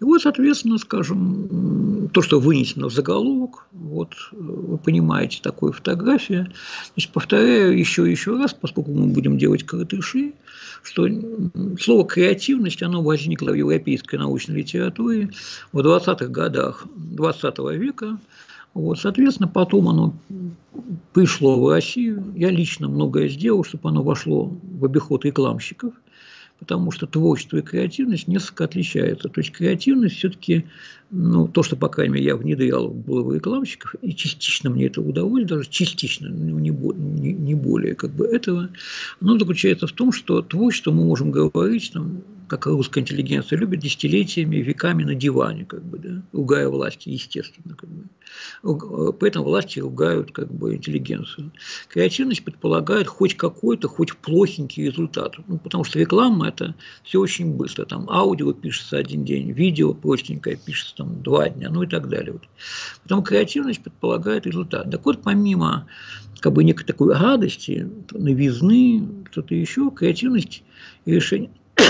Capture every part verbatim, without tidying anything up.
И вот, соответственно, скажем, то, что вынесено в заголовок, вот вы понимаете, такую фотографию. Значит, повторяю еще и еще раз, поскольку мы будем делать коротыши, что слово «креативность», оно возникло в европейской научной литературе в двадцатых годах двадцатого века. Вот, соответственно, потом оно пришло в Россию. Я лично многое сделал, чтобы оно вошло в обиход рекламщиков, потому что творчество и креативность несколько отличаются. То есть креативность все-таки, ну, то, что, по крайней мере, я внедрял в голову рекламщиков, и частично мне это удалось, даже частично, ну, не, не, не более как бы этого, оно заключается в том, что творчество мы можем говорить, там, как русская интеллигенция любит, десятилетиями, веками на диване, как бы, да, ругая власти, естественно. Как бы. При этом власти ругают как бы, интеллигенцию. Креативность предполагает хоть какой-то, хоть плохенький результат. Ну, потому что реклама – это все очень быстро. Там аудио пишется один день, видео простенькое пишется там, два дня, ну и так далее. Вот. Поэтому креативность предполагает результат. Так вот, помимо как бы, некой такой радости, новизны, что-то еще, креативность и решение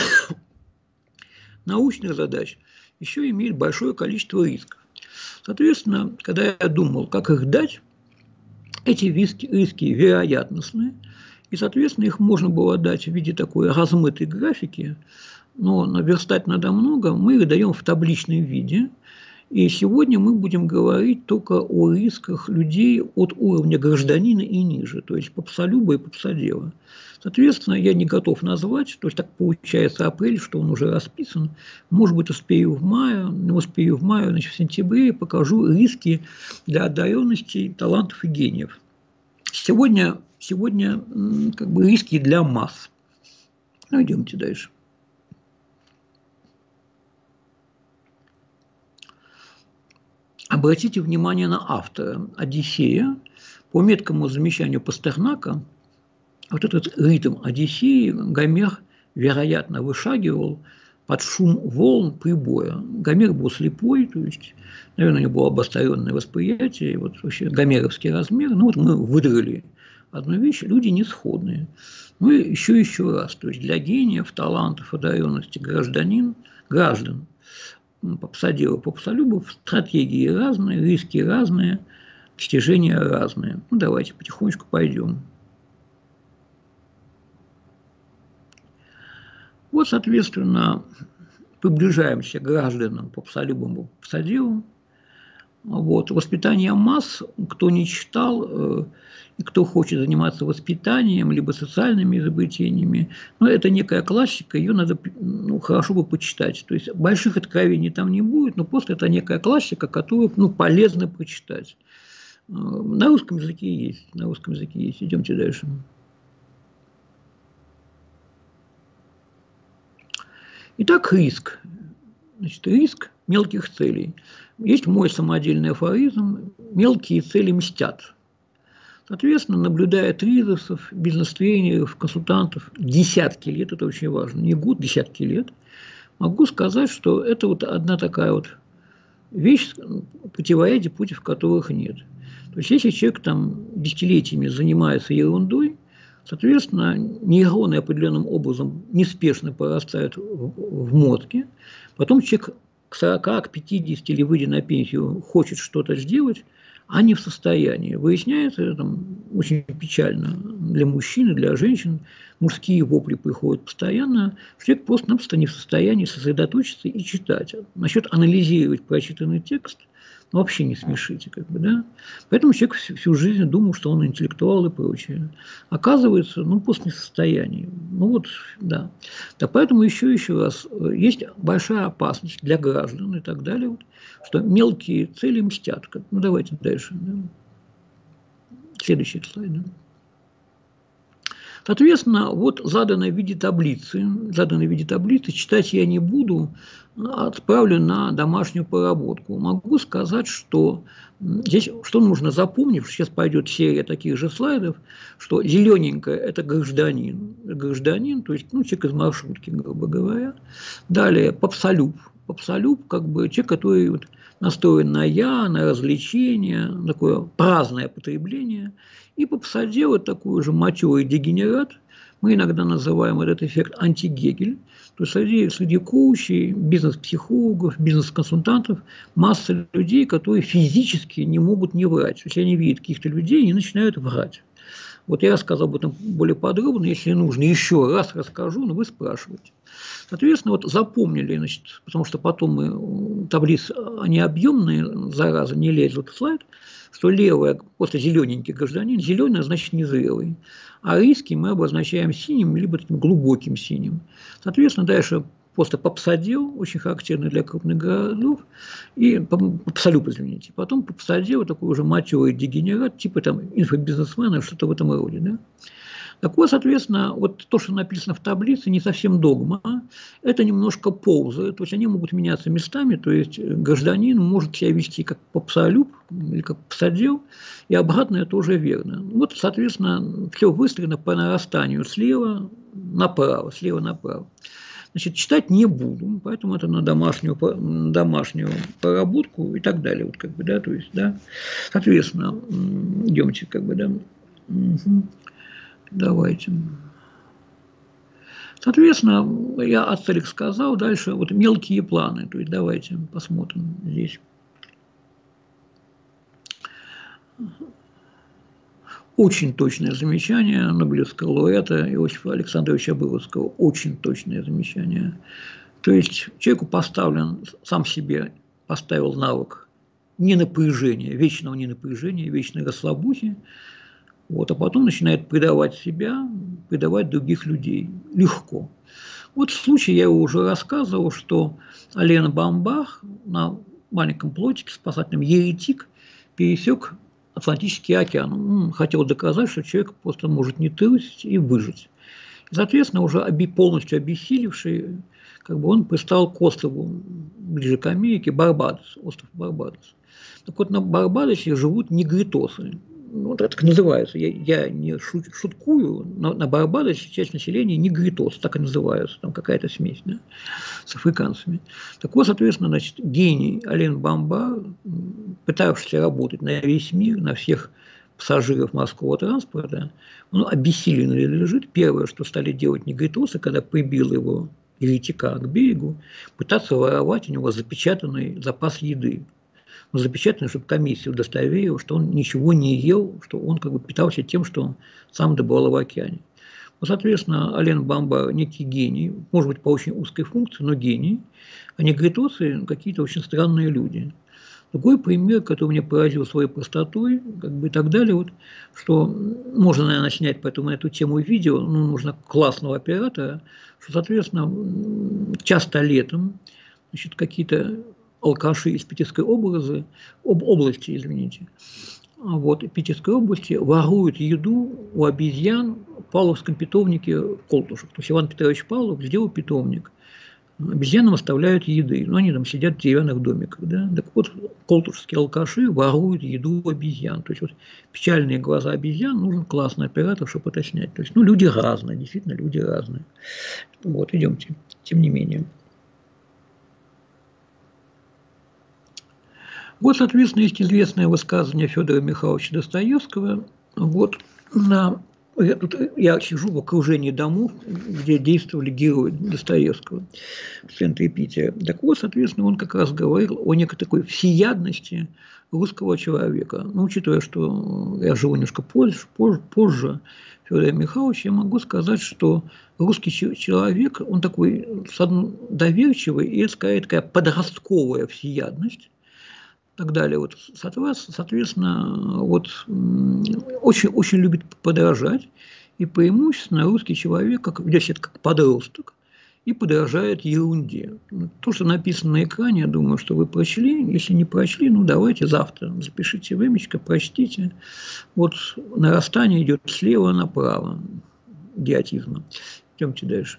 научных задач еще имеет большое количество рисков. Соответственно, когда я думал, как их дать, эти риски, риски вероятностные, и, соответственно, их можно было дать в виде такой размытой графики, но наверстать надо много, мы их даем в табличном виде. И сегодня мы будем говорить только о рисках людей от уровня гражданина и ниже, то есть попсолюба и попсодела. Соответственно, я не готов назвать, то есть так получается апрель, что он уже расписан. Может быть, успею в мае, не успею в мае, значит, в сентябре покажу риски для одаренностей, талантов и гениев. Сегодня, сегодня как бы риски для масс. Ну, идемте дальше. Обратите внимание на автора. «Одиссея». По меткому замечанию Пастернака, вот этот ритм «Одиссеи» Гомер, вероятно, вышагивал под шум волн прибоя. Гомер был слепой, то есть, наверное, у него было обостренное восприятие, вот вообще гомеровский размер. Ну вот мы выдрали одну вещь, люди не сходные. Ну и еще еще раз, то есть для гениев, талантов, одаренности гражданин, граждан, попсодела, попсолюбов, стратегии разные, риски разные, достижения разные. Ну, давайте потихонечку пойдем. Вот, соответственно, приближаемся к гражданам, попсолюбам, попсоделам. Вот. Воспитание масс, кто не читал, и кто хочет заниматься воспитанием, либо социальными изобретениями, ну, это некая классика, ее надо, ну, хорошо бы почитать. То есть больших откровений там не будет, но просто это некая классика, которую, ну, полезно прочитать. На русском языке есть, на русском языке есть. Идемте дальше. Итак, риск. Значит, риск мелких целей. Есть мой самодельный афоризм: мелкие цели мстят. Соответственно, наблюдая трейдеров, бизнес-тренеров, консультантов десятки лет, это очень важно, не год, десятки лет, могу сказать, что это вот одна такая вот вещь, противоядие, против которых нет. То есть, если человек там десятилетиями занимается ерундой, соответственно, нейроны определенным образом неспешно порастают в мозге, потом человек к сорока, к пятидесяти или выйдя на пенсию хочет что-то сделать, а не в состоянии. Выясняется, это очень печально для мужчин и для женщин. Мужские вопли приходят постоянно. Человек просто-напросто не в состоянии сосредоточиться и читать. Насчет анализировать прочитанный текст, ну, вообще не смешите, как бы, да. Поэтому человек всю, всю жизнь думал, что он интеллектуал и прочее. Оказывается, ну, просто не в состоянии. Ну, вот, да. Да, поэтому еще еще раз, есть большая опасность для граждан и так далее, вот, что мелкие цели мстят. Ну, давайте дальше. Да. Следующий слайд. Да. Соответственно, вот заданное в виде таблицы, заданное в виде таблицы, читать я не буду, отправлю на домашнюю поработку. Могу сказать, что здесь что нужно запомнить, сейчас пойдет серия таких же слайдов, что зелененькое – это гражданин, гражданин, то есть, ну, человек из маршрутки, грубо говоря. Далее попсолюб, попсолюб, как бы человек, который вот настроен на я, на развлечение, такое праздное потребление. И попсодел – это такой же матерый дегенерат. Мы иногда называем этот эффект антигегель. То То есть среди, среди коучей, бизнес-психологов, бизнес-консультантов масса людей, которые физически не могут не врать. Если они видят каких-то людей, они начинают врать. Вот я рассказал об этом более подробно, если нужно, еще раз расскажу, но вы спрашиваете. Соответственно, вот запомнили, значит, потому что потом мы, таблицы, они объемные, зараза, не лезут в слайд, что левая, после зелененький гражданин, зеленый значит незрелый, а рийский мы обозначаем синим, либо таким глубоким синим. Соответственно, дальше просто попсадел, очень характерный для крупных городов, и попсалюб, извините. Потом попсадел, такой уже матерый дегенерат, типа там инфобизнесмена, что-то в этом роде. Да? Так вот, соответственно, вот то, что написано в таблице, не совсем догма, это немножко ползает, то есть они могут меняться местами, то есть гражданин может себя вести как попсалюб или как попсадел, и обратно это уже верно. Вот, соответственно, все выстроено по нарастанию слева направо, слева направо. Значит, читать не буду, поэтому это на домашнюю, на домашнюю поработку и так далее. Вот, как бы, да, то есть, да. Соответственно, идемте, как бы, да. Угу. Давайте. Соответственно, я Ацтарик сказал, дальше вот мелкие планы. То есть давайте посмотрим здесь. Очень точное замечание Нобелевского лауреата Иосифа Александровича Бродского. Очень точное замечание. То есть человеку поставлен, сам себе поставил навык ненапряжения, вечного ненапряжения, вечной расслабухи. Вот, а потом начинает предавать себя, предавать других людей. Легко. Вот в случае, я уже рассказывал, что Ален Бамбах на маленьком плотике спасательном еретик пересек Атлантический океан. Он хотел доказать, что человек просто может не тырить и выжить. И, соответственно, уже полностью обессилевший, как бы он пристал к острову ближе к Америке, Барбадос, остров Барбадос. Так вот, на Барбадосе живут негритосы. Ну, это так называется. Я, я не шут, шуткую, но на Барбадосе часть населения негритос, так и называются, там какая-то смесь, да, с африканцами. Так вот, соответственно, значит, гений Ален Бамбар, пытавшийся работать на весь мир, на всех пассажиров морского транспорта, он обессиленно лежит. Первое, что стали делать негритосы, когда прибил его еретика к берегу, пытаться воровать у него запечатанный запас еды. Но запечатано, чтобы комиссия удостоверила, что он ничего не ел, что он как бы питался тем, что он сам добывал в океане. Ну, соответственно, Ален Бамбар некий гений, может быть, по очень узкой функции, но гений, а негритосы какие-то очень странные люди. Другой пример, который меня поразил своей простотой, как бы и так далее, вот, что можно, наверное, снять поэтому на эту тему видео, но нужно классного оператора, что, соответственно, часто летом, значит, какие-то алкаши из Питерской области, об, области, извините, вот, Питерской области воруют еду у обезьян в Павловском питомнике Колтушев. То есть Иван Петрович Павлов сделал питомник. Обезьянам оставляют еды, но они там сидят в деревянных домиках. Да? Так вот, колтушевские алкаши воруют еду у обезьян. То есть вот печальные глаза обезьян, нужен классный оператор, чтобы это снять. То есть, ну, люди разные, действительно, люди разные. Вот, идемте, тем не менее. Вот, соответственно, есть известное высказывание Федора Михайловича Достоевского. Вот, на, я, тут я сижу в окружении домов, где действовали герои Достоевского в центре Питера. Так вот, соответственно, он как раз говорил о некой такой всеядности русского человека. Но учитывая, что я живу немножко позже, позже, позже Федора Михайловича, я могу сказать, что русский человек, он такой доверчивый и, скорее, такая подростковая всеядность. Так далее. Вот, соответственно, вот, очень, очень любит подражать, и преимущественно русский человек как, ведет себя как подросток и подражает ерунде. То, что написано на экране, я думаю, что вы прочли. Если не прочли, ну давайте завтра запишите времечко, прочтите. Вот нарастание идет слева направо идиотизма. Идемте дальше.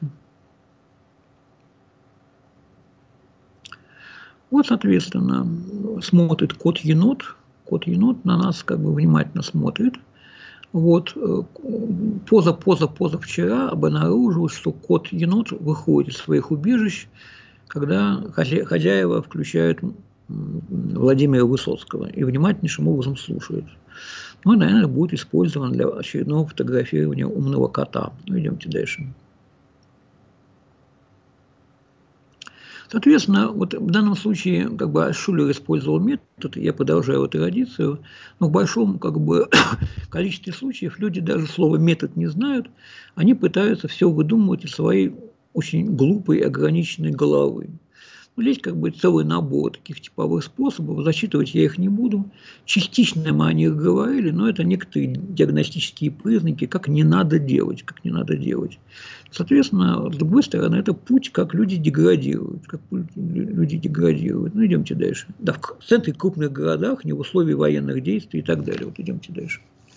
Вот, соответственно, смотрит кот-енот. Кот-енот на нас как бы внимательно смотрит. Вот, поза, поза, поза вчера обнаружилось, что кот-енот выходит из своих убежищ, когда хозяева включают Владимира Высоцкого и внимательнейшим образом слушают. Ну, наверное, будет использован для очередного фотографирования умного кота. Ну, идемте дальше. Соответственно, вот в данном случае как бы Шулер использовал метод, я продолжаю его традицию, но в большом как бы, количестве случаев люди даже слова «метод» не знают, они пытаются все выдумывать из своей очень глупой и ограниченной головы. Ну, есть как бы целый набор таких типовых способов, зачитывать я их не буду. Частично мы о них говорили, но это некоторые диагностические признаки, как не надо делать, как не надо делать. Соответственно, с другой стороны, это путь, как люди деградируют, как люди деградируют. Ну, идемте дальше. Да, в центре крупных городах, не в условиях военных действий и так далее. Вот идемте дальше.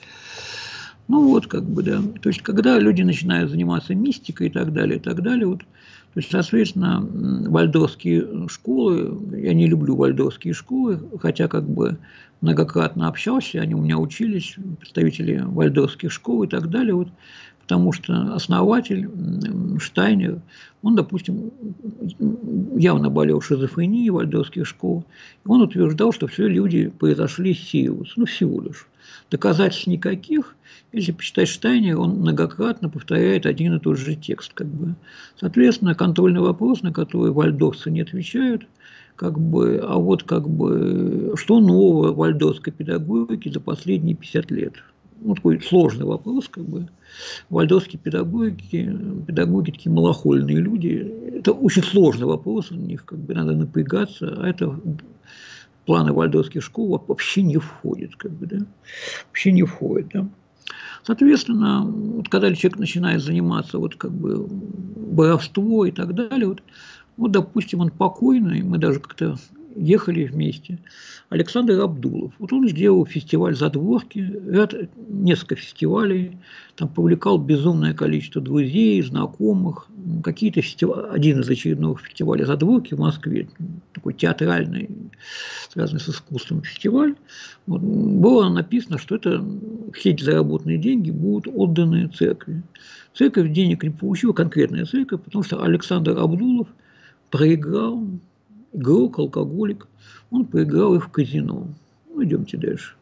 Ну вот, как бы, да. То есть, когда люди начинают заниматься мистикой и так далее, и так далее, вот, то есть, соответственно, вальдорфские школы, я не люблю вальдорфские школы, хотя как бы многократно общался, они у меня учились, представители вальдорфских школ и так далее, вот, потому что основатель Штайнер, он, допустим, явно болел шизофренией вальдорфских школ, и он утверждал, что все люди произошли из Сириуса, ну всего лишь. Доказательств никаких. Если почитать Штайнера, он многократно повторяет один и тот же текст. Как бы. Соответственно, контрольный вопрос, на который вальдорфцы не отвечают, как бы, а вот как бы, что нового в вальдорфской педагогике за последние пятьдесят лет? Ну, такой сложный вопрос, как бы. Вальдорфские педагоги, педагоги такие малохольные люди. Это очень сложный вопрос, у них как бы надо напрягаться, а это планы вальдорфских школ вообще не входит, как бы, да, вообще не входит, да. Соответственно, вот, когда человек начинает заниматься вот как бы воровством и так далее, вот, вот, допустим, он покойный, мы даже как-то ехали вместе, Александр Абдулов. Вот он сделал фестиваль «Задворки», ряд, несколько фестивалей, там повлекал безумное количество друзей, знакомых, какие-то фестивали, один из очередных фестивалей «Задворки» в Москве, такой театральный, связанный с искусством фестиваль. Вот, было написано, что это, все эти заработанные деньги будут отданы церкви. Церковь денег не получила, конкретная церковь, потому что Александр Абдулов проиграл, игрок, алкоголик, он проиграл их в казино. Ну, идемте дальше.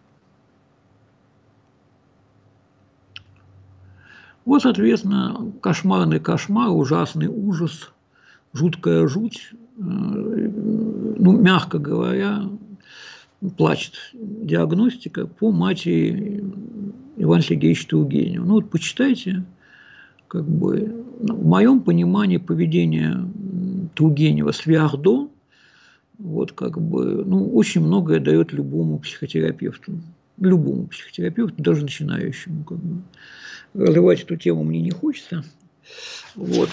Вот, соответственно, кошмарный кошмар, ужасный ужас, жуткая жуть, ну, мягко говоря, плачет диагностика по матери Ивана Сергеевича Тургенева. Ну, вот почитайте, как бы, в моем понимании поведения Тургенева с Виардо, вот как бы, ну, очень многое дает любому психотерапевту, любому психотерапевту, даже начинающему, как бы. Развивать эту тему мне не хочется, вот,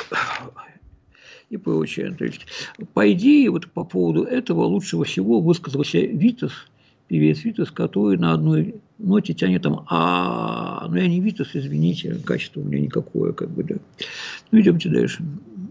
и прочее. То есть, по идее, вот по поводу этого лучше всего высказался Витас, певец Витас, который на одной ноте тянет там, а, ну я не Витас, извините, качество у меня никакое, как бы, да. Ну, идемте дальше.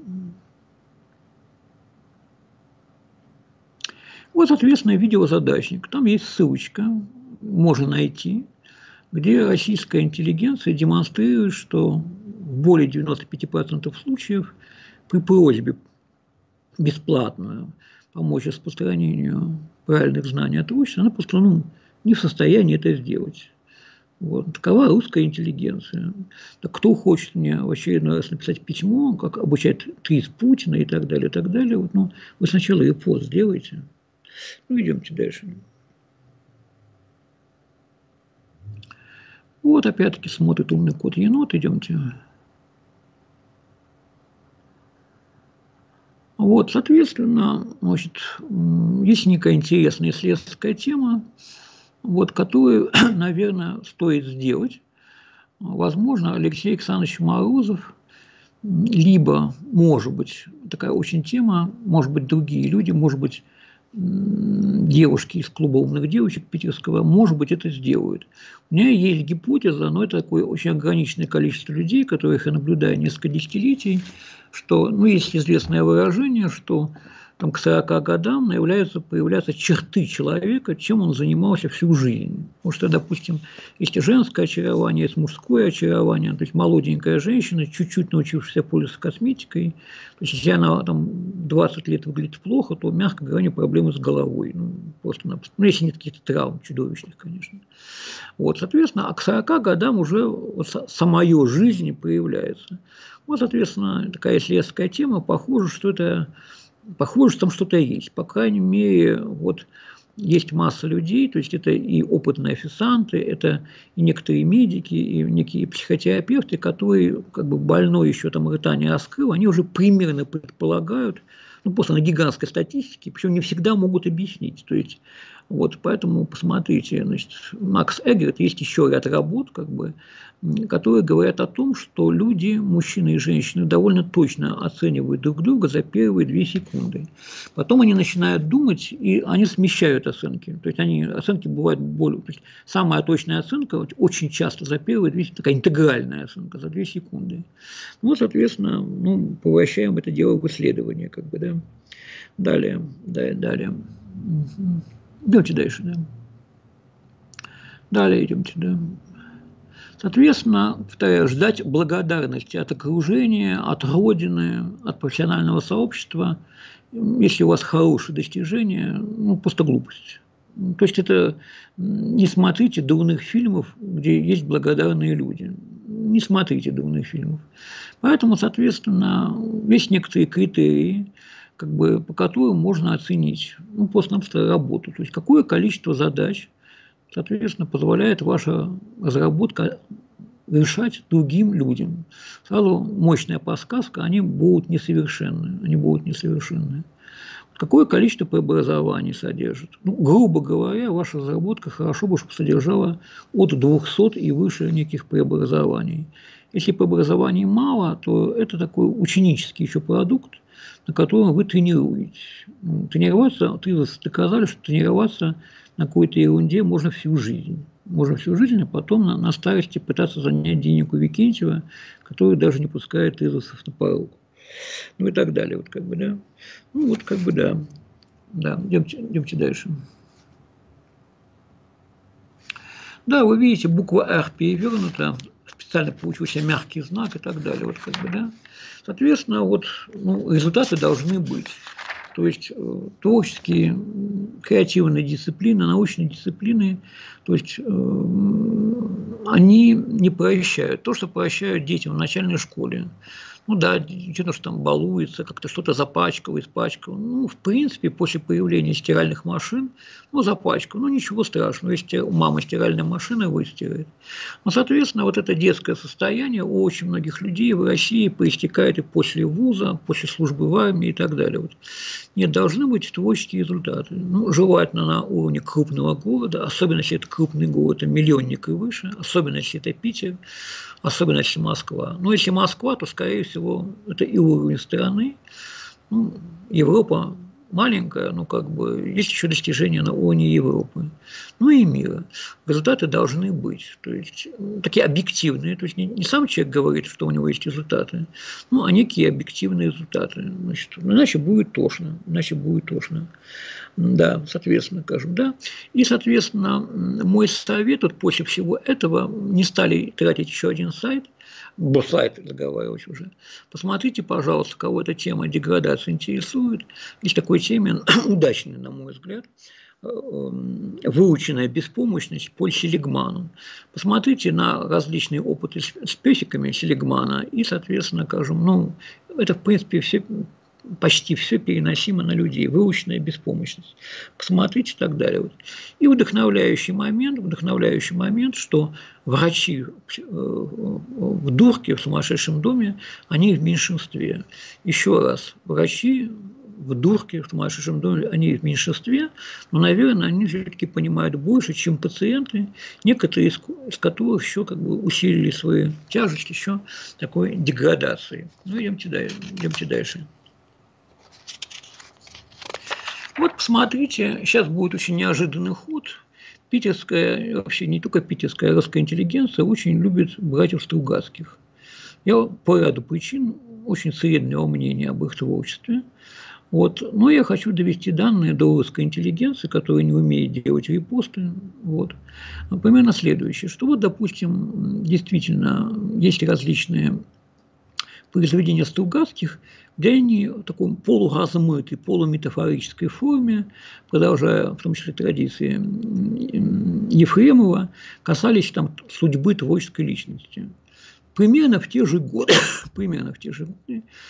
Вот, соответственно, видеозадачник. Там есть ссылочка, можно найти, где российская интеллигенция демонстрирует, что в более девяноста пяти процентах случаев при просьбе бесплатно помочь распространению правильных знаний о творчестве, она просто, ну, не в состоянии это сделать. Вот. Такова русская интеллигенция. Так кто хочет мне в очередной раз написать письмо, как обучать ТРИС Путина и так далее, и так далее, вот, ну, вы сначала репост сделайте. Ну, идемте дальше. Вот, опять-таки, смотрит умный кот енот, идемте. Вот, соответственно, значит, есть некая интересная исследовательская тема, вот, которую, наверное, стоит сделать. Возможно, Алексей Александрович Морозов, либо, может быть, такая очень тема, может быть, другие люди, может быть, девушки из клуба умных девочек питерского, может быть, это сделают. У меня есть гипотеза, но это такое очень ограниченное количество людей, которых я наблюдаю несколько десятилетий, что, ну, есть известное выражение, что там, к сорока годам появляются, появляются черты человека, чем он занимался всю жизнь. Потому что, допустим, есть женское очарование, есть мужское очарование, то есть молоденькая женщина, чуть-чуть научившаяся пользоваться косметикой, то есть если она там двадцать лет выглядит плохо, то, мягко говоря, проблемы с головой. Ну, просто, ну, если нет каких-то травм чудовищных, конечно. Вот, соответственно, а к сорока годам уже вот самая жизнь появляется. Вот, соответственно, такая исследовательская тема, похоже, что это похоже, там что-то есть. По крайней мере, вот есть масса людей, то есть это и опытные официанты, это и некоторые медики, и некие психотерапевты, которые как бы больной еще там рта не раскрыл, они уже примерно предполагают, ну, просто на гигантской статистике, причем не всегда могут объяснить. То есть, вот, поэтому посмотрите, значит, Макс Эггерт, есть еще ряд работ, как бы, которые говорят о том, что люди, мужчины и женщины, довольно точно оценивают друг друга за первые две секунды. Потом они начинают думать, и они смещают оценки. То есть, они, оценки бывают более... То есть, самая точная оценка очень часто за первые две секунды, такая интегральная оценка за две секунды. Ну, соответственно, ну, превращаем это дело в исследование, как бы, да. Далее, далее, далее. Угу. Идемте дальше, да. Далее идемте, да. Соответственно, повторяю, ждать благодарности от окружения, от Родины, от профессионального сообщества, если у вас хорошие достижения, ну, просто глупость. То есть это не смотрите дурных фильмов, где есть благодарные люди. Не смотрите дурных фильмов. Поэтому, соответственно, есть некоторые критерии, как бы, по которым можно оценить, ну, просто-напросто работу. То есть какое количество задач, соответственно, позволяет ваша разработка решать другим людям. Сразу мощная подсказка, они будут несовершенны. Они будут несовершенны. Какое количество преобразований содержит? Ну, грубо говоря, ваша разработка хорошо бы содержала от двухсот и выше неких преобразований. Если преобразований мало, то это такой ученический еще продукт, на котором вы тренируетесь. Тренироваться, ты доказали, что тренироваться на какой-то ерунде можно всю жизнь. Можно всю жизнь, а потом на, на старости пытаться занять денег у Викентьева, который даже не пускает изусов на порог. Ну и так далее. Вот как бы, да. Ну вот как бы да. Да, идемте, идемте дальше. Да, вы видите, буква «Р» перевернута, специально получился мягкий знак и так далее. Вот как бы, да. Соответственно, вот, ну, результаты должны быть. То есть творческие, креативные дисциплины, научные дисциплины, то есть э, они не прощают. То, что прощают детям в начальной школе. Ну да, что-то что там балуется, как-то что-то запачкал, испачкал. Ну, в принципе, после появления стиральных машин, ну, запачкал. Ну, ничего страшного, если у мамы стиральная машина выстирает. Но, соответственно, вот это детское состояние у очень многих людей в России проистекает и после вуза, после службы в армии и так далее. Вот. Нет, должны быть творческие результаты. Ну, желательно на уровне крупного города, особенно если это крупный город, миллионник и выше, особенно если это Питер, особенно если Москва. Но если Москва, то, скорее всего, это и уровень страны. Ну, Европа маленькая, но как бы есть еще достижения на уровне Европы. Ну и мира. Результаты должны быть. То есть такие объективные. То есть не, не сам человек говорит, что у него есть результаты, ну, а некие объективные результаты. Значит, иначе будет тошно. Иначе будет тошно. Да, соответственно, скажем, да. И, соответственно, мой совет, вот после всего этого, не стали тратить еще один сайт, был слайд, договариваюсь уже. Посмотрите, пожалуйста, кого эта тема деградации интересует. Есть такой термин, удачный, на мой взгляд, выученная беспомощность Поль Селигману. Посмотрите на различные опыты с песиками Селигмана и, соответственно, скажем, ну, это, в принципе, все... почти все переносимо на людей, выученная беспомощность. Посмотрите и так далее. И вдохновляющий момент, вдохновляющий момент, что врачи в дурке, в сумасшедшем доме, они в меньшинстве. Еще раз, врачи в дурке, в сумасшедшем доме, они в меньшинстве, но, наверное, они все-таки понимают больше, чем пациенты, некоторые из, из которых еще как бы усилили свои тяжести еще такой деградацией. Ну, идемте дальше. Идемте дальше. Вот посмотрите, сейчас будет очень неожиданный ход. Питерская, вообще не только питерская, русская интеллигенция очень любит братьев Стругацких. Я по ряду причин очень среднего мнения об их творчестве. Вот. Но я хочу довести данные до русской интеллигенции, которая не умеет делать репосты. Вот. Примерно следующее, что вот, допустим, действительно есть различные произведения Стругацких, где они в такой полуразмытой, полуметафорической форме, продолжая в том числе традиции Ефремова, касались там судьбы творческой личности. Примерно в те же годы, примерно в те же годы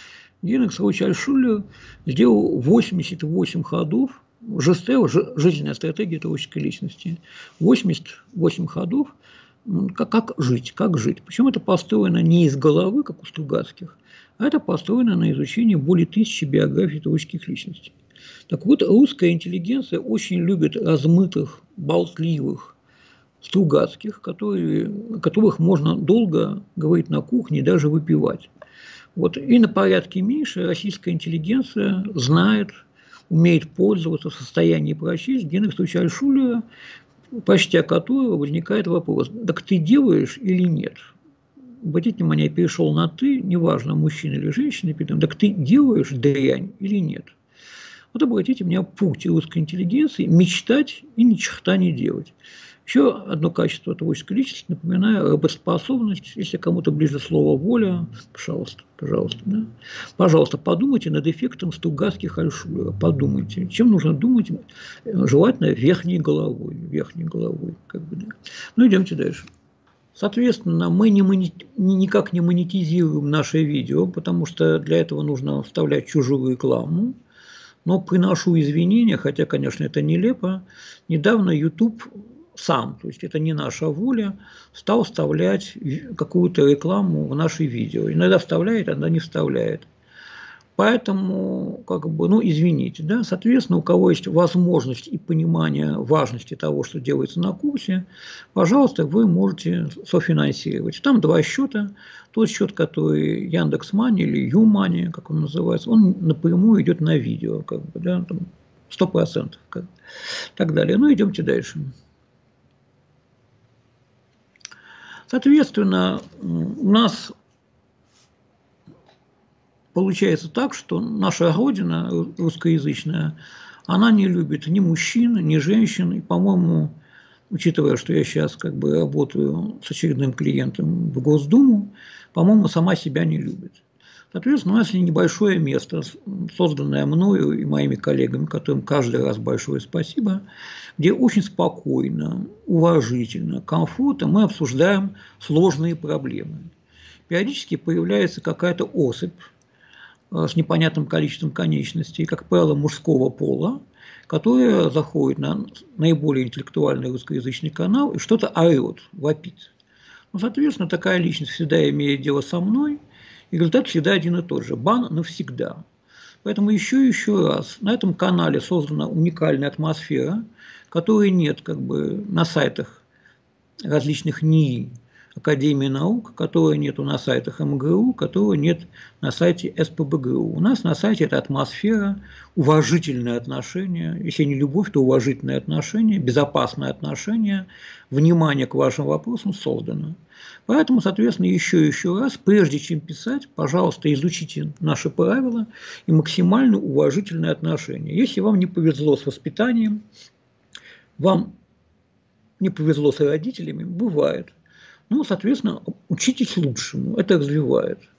Генрих Саввич Альтшулер сделал восемьдесят восемь ходов, ЖСТ, жизненная стратегия творческой личности, восемьдесят восемь ходов, как, как жить, как жить. Причем это построено не из головы, как у Стругацких, а это построено на изучении более тысячи биографий творческих личностей. Так вот, русская интеллигенция очень любит размытых, болтливых Стругацких, которые, которых можно долго говорить на кухне, даже выпивать. Вот. И на порядке меньше российская интеллигенция знает, умеет пользоваться, в состоянии прочесть Генриха Саввича Альтшулера, прочтя которого возникает вопрос: так ты делаешь или нет? Обратите внимание, я перешел на «ты», неважно, мужчина или женщина, так ты делаешь дрянь или нет? Вот обратите внимание, путь русской интеллигенции – мечтать и ни черта не делать. Еще одно качество творческой личности, напоминаю, работоспособность. Если кому-то ближе слово «воля», пожалуйста, пожалуйста, да? Пожалуйста, подумайте над эффектом Стругацких Альтшулера, подумайте. Чем нужно думать? Желательно верхней головой, верхней головой. Как бы, да. Ну, идемте дальше. Соответственно, мы не мони... никак не монетизируем наше видео, потому что для этого нужно вставлять чужую рекламу. Но приношу извинения, хотя, конечно, это нелепо. Недавно YouTube сам, то есть это не наша воля, стал вставлять какую-то рекламу в наши видео. Иногда вставляет, иногда не вставляет. Поэтому, как бы, ну, извините, да, соответственно, у кого есть возможность и понимание важности того, что делается на курсе, пожалуйста, вы можете софинансировать. Там два счета. Тот счет, который Яндекс.Мани или Юмани, как он называется, он напрямую идет на видео, как бы, да, там сто процентов, как, так далее. Ну, идемте дальше. Соответственно, у нас получается так, что наша Родина русскоязычная, она не любит ни мужчин, ни женщин. И, по-моему, учитывая, что я сейчас как бы работаю с очередным клиентом в Госдуму, по-моему, сама себя не любит. Соответственно, у нас есть небольшое место, созданное мною и моими коллегами, которым каждый раз большое спасибо, где очень спокойно, уважительно, комфортно мы обсуждаем сложные проблемы. Периодически появляется какая-то особь с непонятным количеством конечностей, как правило, мужского пола, которая заходит на наиболее интеллектуальный русскоязычный канал и что-то орет, вопит. Ну, соответственно, такая личность всегда имеет дело со мной, и результат всегда один и тот же – бан навсегда. Поэтому еще и еще раз, на этом канале создана уникальная атмосфера, которой нет как бы на сайтах различных НИИ, Академии наук, которой нету на сайтах эм гэ у, которой нет на сайте эс пэ бэ гэ у. У нас на сайте это атмосфера, уважительное отношение, если не любовь, то уважительное отношение, безопасное отношение, внимание к вашим вопросам создано. Поэтому, соответственно, еще и еще раз, прежде чем писать, пожалуйста, изучите наши правила и максимально уважительное отношение. Если вам не повезло с воспитанием, вам не повезло с родителями, бывает. Ну, соответственно, учитесь лучшему, это развивает.